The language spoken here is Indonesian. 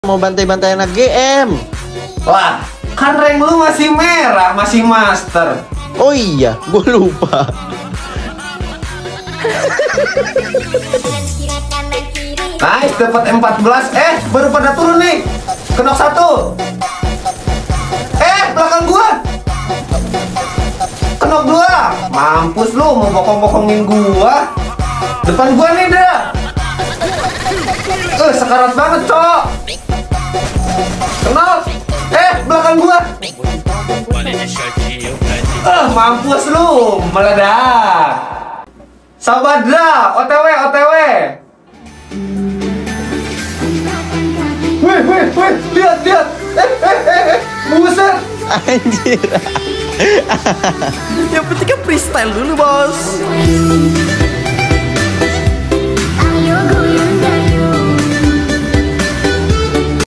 Mau bantai-bantai anak GM. Wah, kan rank lu masih merah, masih master. Oh iya, gue lupa. Nice, dapat 14. Baru pada turun nih. Kenok 1. Belakang gua. Kenok 2. Mampus lu, mau bokong-bokongin gua. Depan gua nih dah. Sekarat banget, Cok. Kenok. Belakang gua. Mampus lu, meledak. Sabadra, OTW. Wih, lihat. Buset. Anjir. Yang penting kan freestyle dulu, bos.